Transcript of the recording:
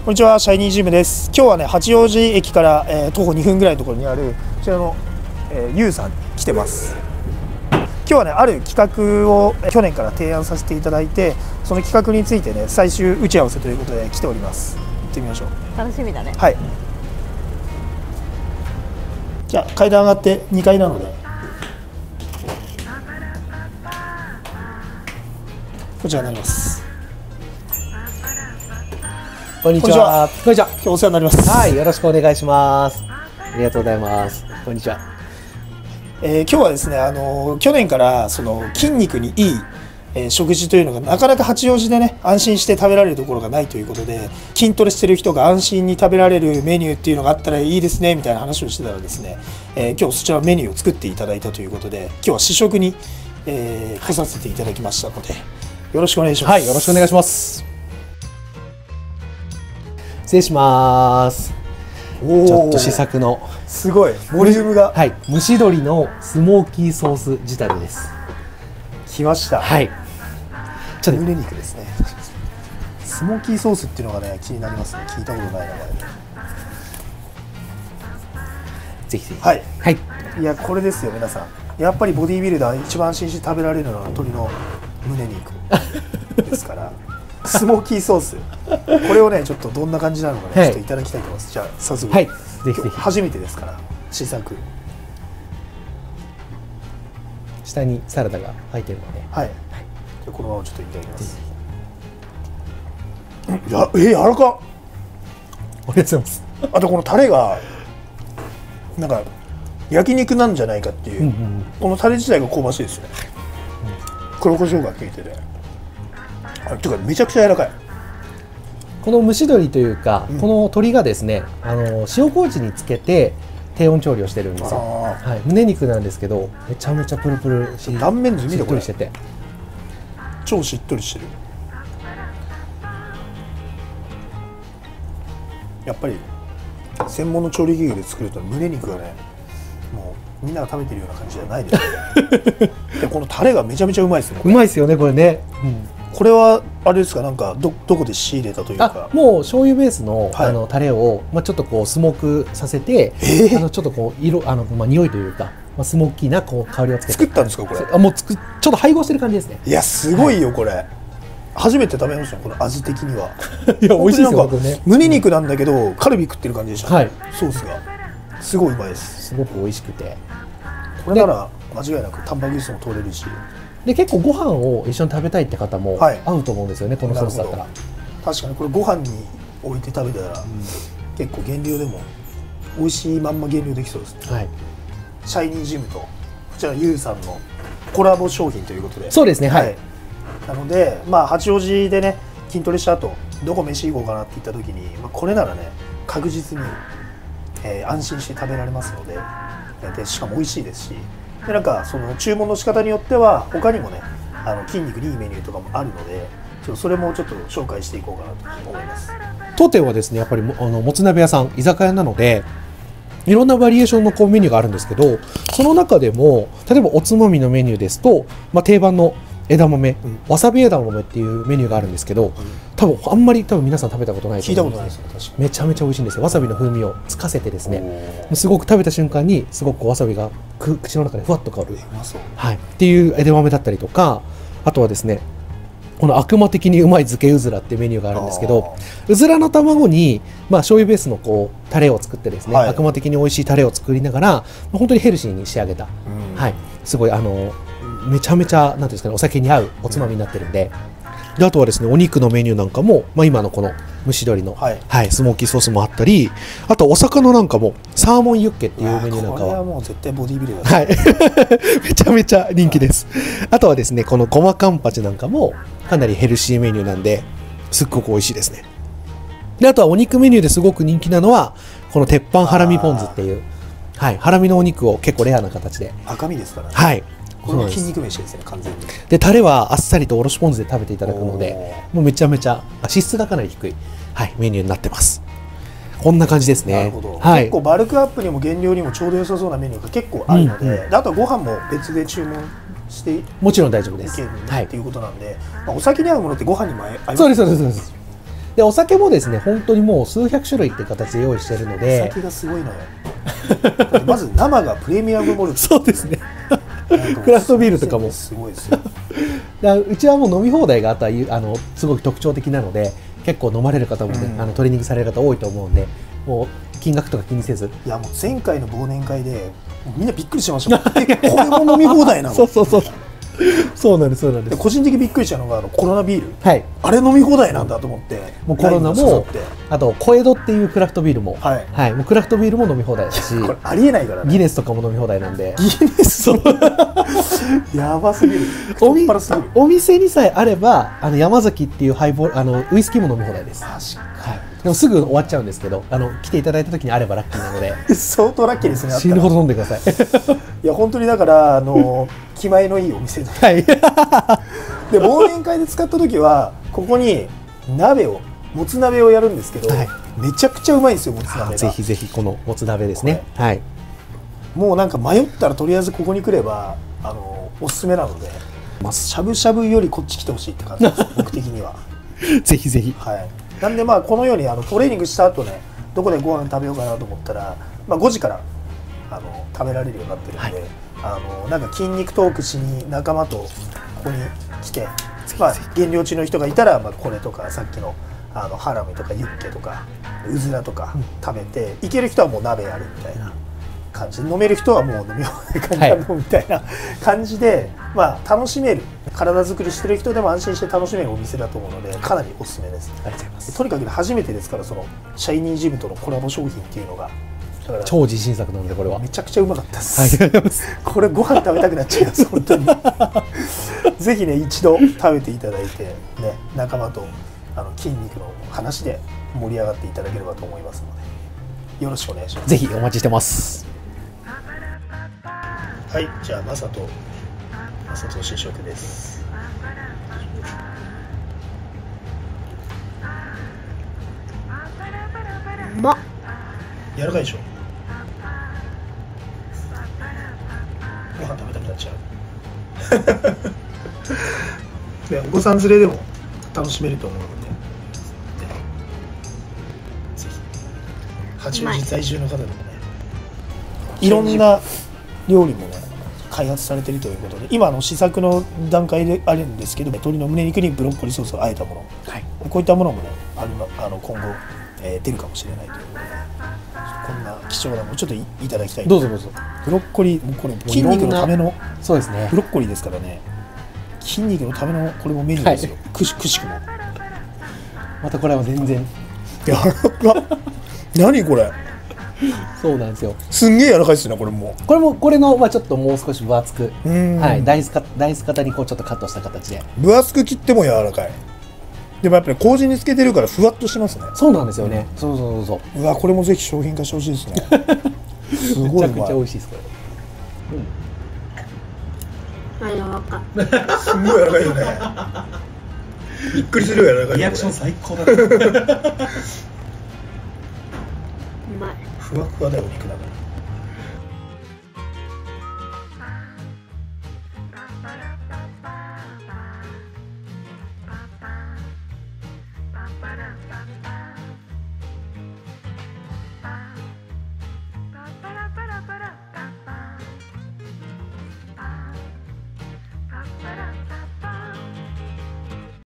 こんにちは、シャイニージムです。今日はね、八王子駅から、徒歩2分ぐらいのところにあるこちらの、ユウさんに来てます。今日はね、ある企画を去年から提案させていただいて、その企画についてね、最終打ち合わせということで来ております。行ってみましょう。 楽しみだね。 はい。じゃあ階段上がって2階なので、こちらになります。 こんにちは。こんにちは。 今日お世話になります。 はい、よろしくお願いします。ありがとうございます。こんにちは。 今日はですね、去年からその筋肉にいい、食事というのがなかなか八王子でね、安心して食べられるところがないということで、筋トレしてる人が安心に食べられるメニューっていうのがあったらいいですねみたいな話をしてたらですね、今日そちらのメニューを作っていただいたということで、今日は試食に、来させていただきましたので、よろしくお願いします。 はい、よろしくお願いします。失礼します。ちょっと試作のすごいボリュームが、 はい、蒸し鶏のスモーキーソース仕立てです。 来ました。 はい。ちょっと胸肉ですね。スモーキーソースっていうのがね、気になりますね。聞いたことない名前で。 ぜひぜひ。 はい。 はい。 いや、これですよ、皆さん。やっぱりボディービルダー一番安心して食べられるのは鶏の胸肉ですから。スモーキーソース、これをね、ちょっとどんな感じなのかね、ちょっといただきたいと思います。じゃあ早速、 はい、ぜひぜひ。 初めてですから試作。 下にサラダが入ってるので、 はい、じゃこのままちょっといただきます。柔らかっ。 ありがとうございます。 あとこのタレがなんか焼肉なんじゃないかっていう、このタレ自体が香ばしいですね。黒胡椒が効いてて、てかめちゃくちゃ柔らかい。 この蒸し鶏というか、この鶏がですね、塩麹につけて低温調理をしてるんですよ。はい、胸肉なんですけど、めちゃめちゃプルプルし、 断面図見てこれ、 しっとりしてて、 超しっとりしてる。やっぱり専門の調理器具で作ると胸肉がね、もうみんなが食べてるような感じじゃないですね。でこのタレがめちゃめちゃうまいですね。 うまいですよね、これね。 これはあれですか、なんかどこで仕入れたというか。 もう醤油ベースの、タレを、ちょっとこうスモークさせて、ちょっとこう色匂いというか、スモーキーなこう香りをつけて作ったんですかこれ。 もうちょっと配合してる感じですね。 いやすごいよこれ。初めて食べましたこの味的には。 いや美味しいですよね。 胸肉なんだけどカルビ食ってる感じでした。 はい。 ソースがすごいうまいです。 すごく美味しくて。 これなら間違いなくタンパク質も取れるし。 で結構ご飯を一緒に食べたいって方も合うと思うんですよね、このソースだったら。 確かにこれご飯に置いて食べたら、結構減量でも美味しいまんま減量できそうですね。はい。シャイニージムとこちらユウさんのコラボ商品ということで。 そうですね。はい。 なので八王子でね筋トレした後どこ飯行こうかなって言った時に、これならね確実に、安心して食べられますので、しかも美味しいですし。でなんかその注文の仕方によっては他にもね筋肉にいいメニューとかもあるのでそれもちょっと紹介していこうかなと思います。 当店はですねやっぱりもつ鍋屋さん居酒屋なのでいろんなバリエーションのこうメニューがあるんですけど、その中でも例えばおつまみのメニューですと、定番の枝豆、わさび枝豆っていうメニューがあるんですけど、多分皆さん食べたことないと思うんです。聞いたことないですよ。めちゃめちゃ美味しいんですよ。わさびの風味をつかせてですね、すごく食べた瞬間にすごくわさびが口の中でふわっと香る、はい、っていう枝豆だったりとか、あとはですねこの悪魔的にうまい漬けうずらっていうメニューがあるんですけど、うずらの卵に醤油ベースのこうタレを作ってですね、悪魔的に美味しいタレを作りながら本当にヘルシーに仕上げた、はい、すごいめちゃめちゃなんていうんですかね、お酒に合うおつまみになってるんで、あとはですねお肉のメニューなんかも、今のこの蒸し鶏の、スモーキーソースもあったり、あとお魚なんかもサーモンユッケっていうメニューなんかは、 これはもう絶対ボディビルダー、はい、 めちゃめちゃ人気です。あとはですねこのごまカンパチなんかもかなりヘルシーメニューなんですっごく美味しいですね。であとはお肉メニューですごく人気なのはこの鉄板ハラミポン酢っていう、はい、ハラミのお肉を結構レアな形で赤身ですからね。 はい、 これ筋肉飯ですね完全に。 でタレはあっさりとおろしポン酢で食べていただくので、もうめちゃめちゃ脂質がかなり低い、はい、メニューになってます。こんな感じですね。 はい、結構バルクアップにも減量にもちょうど良さそうなメニューが結構あるので、あとはご飯も別で注文してもちろん大丈夫です。 っていうことなんで、お酒に合うものってご飯にも合います。 そうですそうですそうです。 でお酒もですね本当にもう数百種類っていう形で用意しているので、 酒がすごいのよ。だってまず生がプレミアムモルト。 そうですねクラフトビールとかもすごいですよ。 うちはもう飲み放題がすごく特徴的なので、結構飲まれる方もね、トレーニングされる方多いと思うんで、もう金額とか気にせず。 いやもう前回の忘年会でみんなびっくりしましたもん。これも飲み放題なの？ そうそうそうそうなんですそうなんです。 個人的にびっくりしたのがコロナビール、 はい、 あれ飲み放題なんだと思って。 もうコロナも、あと小江戸っていうクラフトビールも、はいはい、もうクラフトビールも飲み放題だし、 これありえないからね。 ギネスとかも飲み放題なんで。 ギネスやばすぎる。 お店にさえあれば山崎っていうハイボールウイスキーも飲み放題です。 確かに。 でもすぐ終わっちゃうんですけど、来ていただいた時にあればラッキーなので相当ラッキーですね。 死ぬほど飲んでください。 いや本当にだから気前のいいお店で、はい、で忘年会で使った時はここにもつ鍋をやるんですけど、はい、めちゃくちゃうまいんですよ、もつ鍋が。 ぜひぜひこのもつ鍋ですね。はい、 もうなんか迷ったらとりあえずここに来ればおすすめなので、しゃぶしゃぶよりこっち来てほしいって感じです僕的には。 ぜひぜひ。 はい、なんでまあこのようにトレーニングした後ね、どこでご飯食べようかなと思ったら、5時から食べられるようになってるので、はい、なんか筋肉トークしに仲間とここに来て、減量中の人がいたら、これとかさっきのハラミとかユッケとかうずらとか食べて、いける人はもう鍋やるみたいな感じで、飲める人はもう飲み放題感じで飲むみたいな感じで、楽しめる、体作りしてる人でも安心して楽しめるお店だと思うので、かなりおすすめです。ありがとうございます。とにかく初めてですから、そのシャイニージムとのコラボ商品っていうのが超自信作なので、これはめちゃくちゃうまかったです。これご飯食べたくなっちゃいます本当に。ぜひね一度食べていただいてね、仲間と筋肉の話で盛り上がっていただければと思いますので、よろしくお願いします。 ぜひお待ちしてます。 はい、じゃあマサと試食です。 うまっ。 柔らかいでしょ。ご飯食べたくなっちゃう。でお子さん連れでも楽しめると思うので、ぜひ八王子在住の方でもね、いろんな料理もね開発されているということで、今試作の段階であるんですけど、鶏の胸肉にブロッコリーソースをあえたもの、はい、こういったものもね今後、出るかもしれないということで、こんな貴重なものちょっといただきたい。 どうぞどうぞ。 ブロッコリー、これ筋肉のための、 そうですね、 ブロッコリーですからね、筋肉のためのこれもメニューですよ、はい、くしくも。 またこれは全然柔らか何これ。 そうなんですよ。 すんげえ柔らかいですね、これも。 これのちょっともう少し分厚く、はい、ダイス型にこうちょっとカットした形で。 分厚く切っても柔らかい。でもやっぱり麹につけてるからふわっとしますね。 そうなんですよね。そうそうそう。 うわ、これもぜひ商品化してほしいですね。すごい。 めちゃくちゃ美味しいですこれ。柔らかい。 すごい柔らかいよね。びっくりするぐらい柔らかい。 リアクション最高だ。 うまい。 ふわふわだよ、お肉だから。